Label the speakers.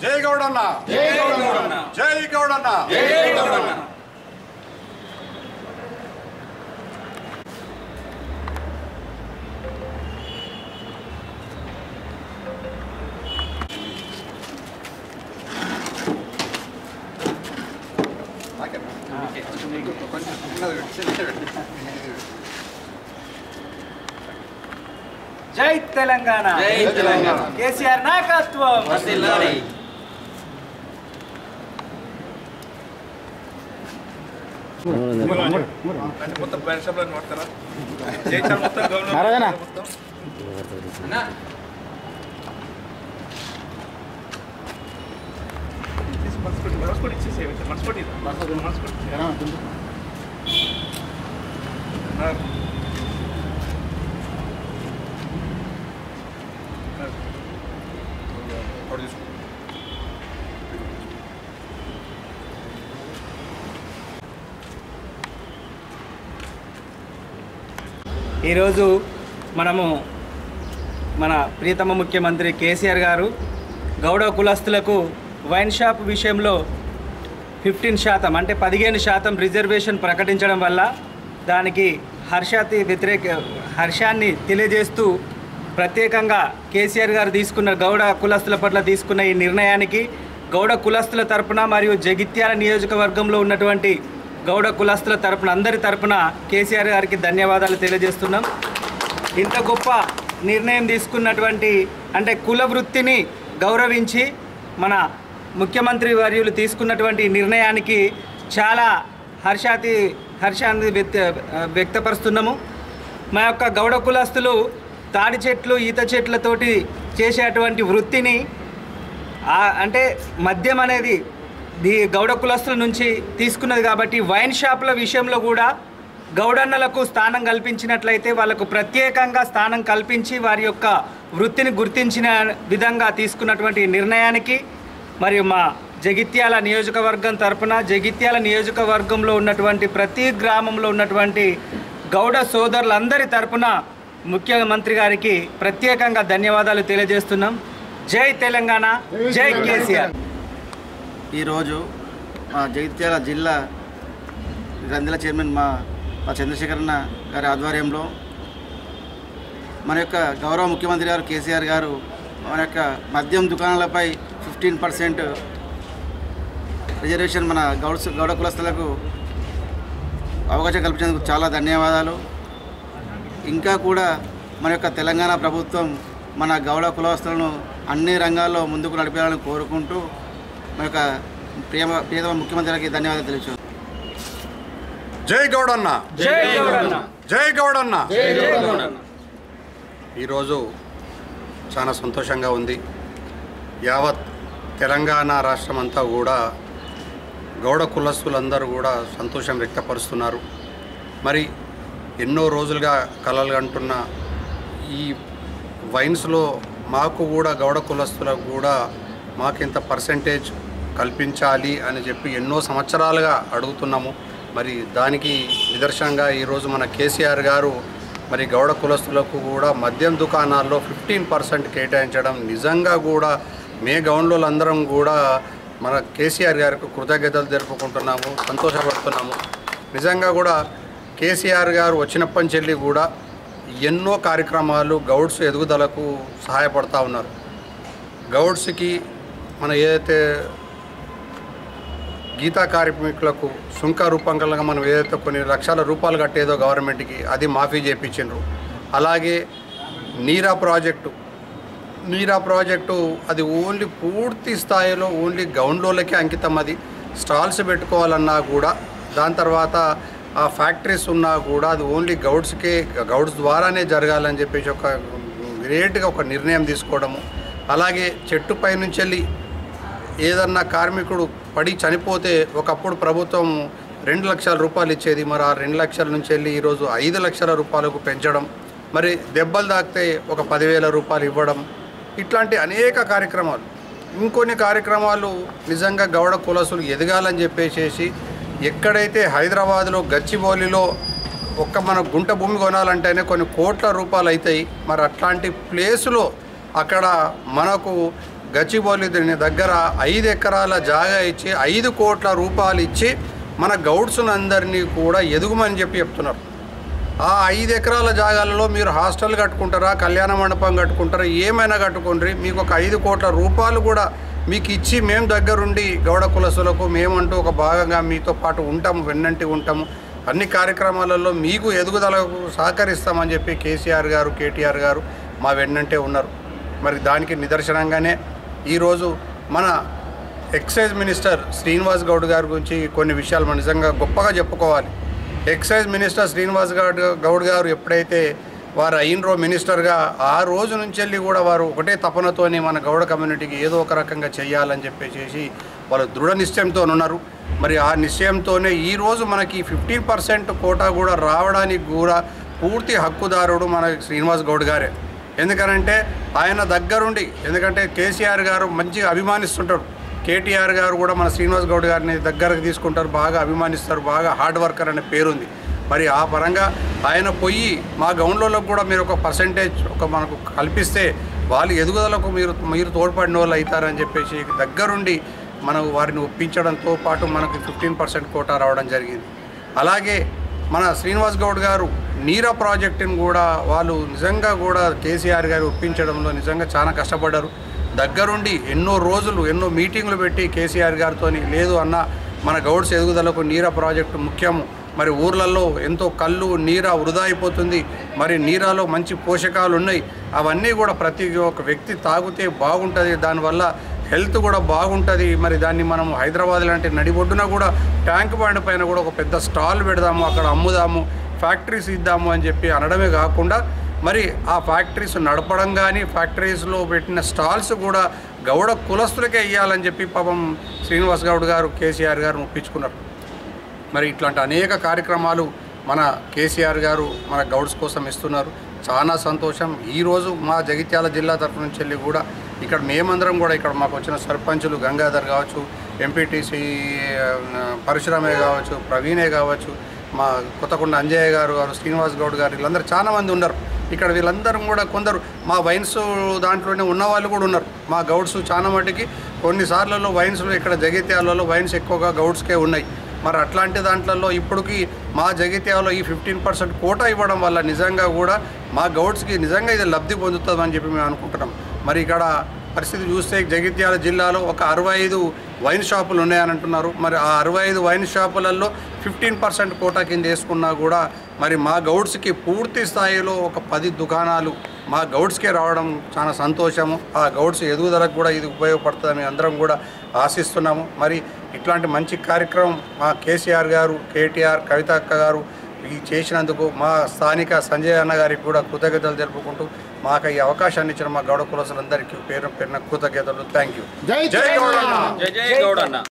Speaker 1: జై గౌడన్న జై గౌడన్న జై గౌడన్న జై గౌడన్న
Speaker 2: జై తెలంగాణ
Speaker 1: జై తెలంగాణ
Speaker 2: కేసీఆర్ నాయకత్వం
Speaker 1: వర్ధిల్లాలి
Speaker 3: మొత్తం పరిశ్రమలను వాడతారా జైచాల్ మొత్తం
Speaker 2: నారాయణ
Speaker 3: మొత్తం మనస్కోటి ఇచ్చేసే మనస్కోటి
Speaker 2: ఈరోజు మనము మన ప్రియతమ ముఖ్యమంత్రి కేసీఆర్ గారు గౌడ కులస్తులకు వైన్ షాప్ విషయంలో 15% అంటే 15% రిజర్వేషన్ ప్రకటించడం వల్ల దానికి హర్షాన్ని తెలియజేస్తూ ప్రత్యేకంగా కేసీఆర్ గారు తీసుకున్న గౌడ కులస్తుల పట్ల తీసుకున్న ఈ నిర్ణయానికి గౌడ కులస్తుల తరపున మరియు జగిత్యాల నియోజకవర్గంలో ఉన్నటువంటి గౌడ కులస్తుల తరపున అందరి తరపున కేసీఆర్ గారికి ధన్యవాదాలు తెలియజేస్తున్నాం. ఇంత గొప్ప నిర్ణయం తీసుకున్నటువంటి అంటే కుల వృత్తిని గౌరవించి మన ముఖ్యమంత్రి వర్యులు తీసుకున్నటువంటి నిర్ణయానికి చాలా హర్షాన్ని వ్యక్తపరుస్తున్నాము. మా యొక్క గౌడ కులస్తులు తాడి చెట్లు ఈత చెట్లతోటి చేసేటువంటి వృత్తిని అంటే మద్యం అనేది గౌడ కులస్తుల నుంచి తీసుకున్నది కాబట్టి వైన్ షాపుల విషయంలో కూడా గౌడన్నలకు స్థానం కల్పించినట్లయితే వాళ్ళకు ప్రత్యేకంగా స్థానం కల్పించి వారి యొక్క వృత్తిని గుర్తించిన విధంగా తీసుకున్నటువంటి నిర్ణయానికి మరియు మా జగిత్యాల నియోజకవర్గం తరపున జగిత్యాల నియోజకవర్గంలో ఉన్నటువంటి ప్రతి గ్రామంలో ఉన్నటువంటి గౌడ సోదరులందరి తరపున ముఖ్యమంత్రి గారికి ప్రత్యేకంగా ధన్యవాదాలు తెలియజేస్తున్నాం. జై తెలంగాణ జై కేసీఆర్.
Speaker 4: ఈరోజు మా జగిత్యాల జిల్లా గ్రంథుల చైర్మన్ మా చంద్రశేఖరన్న గారి ఆధ్వర్యంలో మన యొక్క గౌరవ ముఖ్యమంత్రి గారు కేసీఆర్ గారు మన యొక్క మద్యం దుకాణాలపై 15% రిజర్వేషన్ మన గౌడ కులస్తులకు అవకాశం కల్పించేందుకు చాలా ధన్యవాదాలు. ఇంకా కూడా మన యొక్క తెలంగాణ ప్రభుత్వం మన గౌడ కులస్తులను అన్ని రంగాల్లో ముందుకు నడిపేయాలని కోరుకుంటూ మన యొక్క ప్రియతమ ముఖ్యమంత్రికి ధన్యవాదాలు తెలియజేస్తున్నాను.
Speaker 1: జై గౌడన్న
Speaker 2: జై గౌడన్న
Speaker 1: జై గౌడన్న
Speaker 2: జై గౌడన్న.
Speaker 1: ఈరోజు చాలా సంతోషంగా ఉంది. యావత్ తెలంగాణ రాష్ట్రం అంతా కూడా గౌడ కులస్తులందరూ కూడా సంతోషం వ్యక్తపరుస్తున్నారు. మరి ఎన్నో రోజులుగా కలలు కంటున్న ఈ వైన్స్లో మాకు కూడా గౌడ కులస్తులకు కూడా మాకింత పర్సెంటేజ్ కల్పించాలి అని చెప్పి ఎన్నో సంవత్సరాలుగా అడుగుతున్నాము. మరి దానికి నిదర్శనంగా ఈరోజు మన కేసీఆర్ గారు మరి గౌడ కులస్తులకు కూడా మద్యం దుకాణాల్లో 15% కేటాయించడం నిజంగా కూడా మే గౌండ్లందరం కూడా మన కేసీఆర్ గారికి కృతజ్ఞతలు జరుపుకుంటున్నాము, సంతోషపడుతున్నాము. నిజంగా కూడా కేసీఆర్ గారు వచ్చినప్పటి నుంచి కూడా ఎన్నో కార్యక్రమాలు గౌడ్స్ ఎదుగుదలకు సహాయపడుతూ ఉన్నారు. గౌడ్స్కి మన ఏదైతే గీతా కార్మికులకు సుంక రూపంగా మనం ఏదైతే కొన్ని లక్షల రూపాయలు కట్టేదో గవర్నమెంట్కి అది మాఫీ చేయించిండ్రు. అలాగే నీరా ప్రాజెక్టు అది ఓన్లీ పూర్తి స్థాయిలో ఓన్లీ గౌండ్లోలకే అంకితం. అది స్టాల్స్ పెట్టుకోవాలన్నా కూడా దాని తర్వాత ఆ ఫ్యాక్టరీస్ ఉన్నా కూడా అది ఓన్లీ గౌడ్స్ ద్వారానే జరగాలని చెప్పేసి ఒక గ్రేట్గా ఒక నిర్ణయం తీసుకోవడము. అలాగే చెట్టుపై నుంచి వెళ్ళి ఏదన్నా కార్మికుడు పడి చనిపోతే ఒకప్పుడు ప్రభుత్వం 2 లక్షల రూపాయలు ఇచ్చేది. మరి ఆ 2 లక్షల నుంచి వెళ్ళి ఈరోజు 5 లక్షల రూపాయలకు పెంచడం, మరి దెబ్బలు తాకితే ఒక 10,000 రూపాయలు ఇవ్వడం, ఇట్లాంటి అనేక కార్యక్రమాలు. ఇంకొన్ని కార్యక్రమాలు నిజంగా గౌడ కులసులు ఎదగాలని చెప్పేసి ఎక్కడైతే హైదరాబాద్లో గచ్చిబౌలిలో మన గుంట భూమి కొనాలంటేనే కొన్ని కోట్ల రూపాయలు అవుతాయి. మరి అట్లాంటి ప్లేసులో అక్కడ మనకు గచ్చిబౌలి దగ్గర 5 ఎకరాల జాగా ఇచ్చి 5 కోట్ల రూపాయలు ఇచ్చి మన గౌడ్స్ను అందరినీ కూడా ఎదుగుమని చెప్తున్నారు. ఆ 5 ఎకరాల జాగాలలో మీరు హాస్టల్ కట్టుకుంటారా, కళ్యాణ మండపం కట్టుకుంటారా, ఏమైనా కట్టుకోండి, మీకు ఒక 5 కోట్ల రూపాయలు కూడా మీకు ఇచ్చి మేము దగ్గరుండి గౌడ కులస్తులకు మేమంటూ ఒక భాగంగా మీతో పాటు ఉంటాము, వెన్నంటి ఉంటాము, అన్ని కార్యక్రమాలలో మీకు ఎదుగుదలకు సహకరిస్తామని చెప్పి కేసీఆర్ గారు, కేటీఆర్ గారు మా వెన్నంటే ఉన్నారు. మరి దానికి నిదర్శనంగానే ఈరోజు మన ఎక్సైజ్ మినిస్టర్ శ్రీనివాస్ గౌడ్ గారి గురించి కొన్ని విషయాలు మనం నిజంగా గొప్పగా చెప్పుకోవాలి. ఎక్సైజ్ మినిస్టర్ శ్రీనివాస్ గౌడ్ గారు ఎప్పుడైతే వారు అయినరో మినిస్టర్గా ఆ రోజు నుంచి వెళ్ళి కూడా వారు ఒకటే తపనతోని మన గౌడ కమ్యూనిటీకి ఏదో ఒక రకంగా చేయాలని చెప్పేసి వాళ్ళు దృఢ నిశ్చయంతో ఉన్నారు. మరి ఆ నిశ్చయంతోనే ఈరోజు మనకి 15% కోటా కూడా రావడానికి కూడా పూర్తి హక్కుదారుడు మన శ్రీనివాస్ గౌడ్ గారే. ఎందుకనంటే ఆయన దగ్గరుండి, ఎందుకంటే కేసీఆర్ గారు మంచిగా అభిమానిస్తుంటారు, కేటీఆర్ గారు కూడా మన శ్రీనివాస్ గౌడ్ గారిని దగ్గరకు తీసుకుంటారు, బాగా అభిమానిస్తారు, బాగా హార్డ్ వర్కర్ అనే పేరుంది. మరి ఆ పరంగా ఆయన పోయి మా గౌండ్లకు కూడా మీరు ఒక పర్సెంటేజ్ మనకు కల్పిస్తే వాళ్ళు ఎదుగుదలకు మీరు తోడ్పడిన వాళ్ళు అవుతారని చెప్పేసి దగ్గరుండి మనం వారిని ఒప్పించడంతో పాటు మనకు 15% కోటా రావడం జరిగింది. అలాగే మన శ్రీనివాస్ గౌడ్ గారు నీరా ప్రాజెక్టుని కూడా వాళ్ళు నిజంగా కూడా కేసీఆర్ గారు ఒప్పించడంలో నిజంగా చాలా కష్టపడ్డారు. దగ్గరుండి ఎన్నో రోజులు ఎన్నో మీటింగ్లు పెట్టి కేసీఆర్ గారితో లేదు అన్న మన గౌడ్స్ ఎదుగుదలకు నీరా ప్రాజెక్టు ముఖ్యము, మరి ఊర్లలో ఎంతో కళ్ళు నీరా వృధా అయిపోతుంది, మరి నీరాలో మంచి పోషకాలు ఉన్నాయి, అవన్నీ కూడా ప్రతి ఒక్క వ్యక్తి తాగితే బాగుంటుంది, దానివల్ల హెల్త్ కూడా బాగుంటుంది, మరి దాన్ని మనం హైదరాబాద్ లాంటి నడిబొడ్డున కూడా ట్యాంక్ బండ్ పైన కూడా ఒక పెద్ద స్టాల్ పెడదాము, అక్కడ అమ్ముదాము, ఫ్యాక్టరీస్ ఇద్దాము అని చెప్పి అనడమే కాకుండా మరి ఆ ఫ్యాక్టరీస్ నడపడం కానీ ఫ్యాక్టరీస్లో పెట్టిన స్టాల్స్ కూడా గౌడ కులస్తులకే ఇవ్వాలని చెప్పి పాపం శ్రీనివాస్ గౌడ్ గారు కేసీఆర్ గారు ఒప్పించుకున్నారు. మరి ఇట్లాంటి అనేక కార్యక్రమాలు మన కేసీఆర్ గారు మన గౌడ్స్ కోసం ఇస్తున్నారు. చాలా సంతోషం. ఈరోజు మా జగిత్యాల జిల్లా తరఫు నుంచి వెళ్ళి కూడా ఇక్కడ మేమందరం కూడా ఇక్కడ మాకు వచ్చిన సర్పంచులు గంగాధర్ కావచ్చు, ఎంపీటీసీ పరశురామయ్య కావచ్చు, ప్రవీణే కావచ్చు, మా కొత్తకొండ అంజయ్య గారు, శ్రీనివాస్ గౌడ్ గారు, వీళ్ళందరూ చాలామంది ఉన్నారు ఇక్కడ. వీళ్ళందరం కూడా కొందరు మా వైన్స్ దాంట్లోనే ఉన్న వాళ్ళు కూడా ఉన్నారు. మా గౌడ్స్ చాలా మటుకి కొన్నిసార్లలో వైన్స్లో ఇక్కడ జగిత్యాలలో వైన్స్ ఎక్కువగా గౌడ్స్కే ఉన్నాయి. మరి అట్లాంటి దాంట్లో ఇప్పటికి మా జగిత్యాలలో ఈ 15% కోటా ఇవ్వడం వల్ల నిజంగా కూడా మా గౌడ్స్కి నిజంగా ఇది లబ్ధి పొందుతుందని చెప్పి మేము అనుకుంటున్నాం. మరి ఇక్కడ పరిస్థితి చూస్తే జగిత్యాల జిల్లాలో ఒక 65 వైన్ షాపులు ఉన్నాయని అంటున్నారు. మరి ఆ 65 వైన్ షాపులలో 15% కోటా కింద వేసుకున్నా కూడా మరి మా గౌడ్స్కి పూర్తి స్థాయిలో ఒక 10 దుకాణాలు మా గౌడ్స్కే రావడం చాలా సంతోషము. ఆ గౌడ్స్ ఎదుగుదలకు కూడా ఇది ఉపయోగపడుతుందని అందరం కూడా ఆశిస్తున్నాము. మరి ఇట్లాంటి మంచి కార్యక్రమం మా కేసీఆర్ గారు, కేటీఆర్, కవిత అక్క గారు ఈ చేసినందుకు మా స్థానిక సంజయ్ అన్న గారికి కూడా కృతజ్ఞతలు తెలుపుకుంటూ మాకు ఈ అవకాశాన్ని ఇచ్చిన మా గౌడ కులస్తులందరికీ పేరు పేరున కృతజ్ఞతలు. Thank you.
Speaker 5: జై గౌడన్న.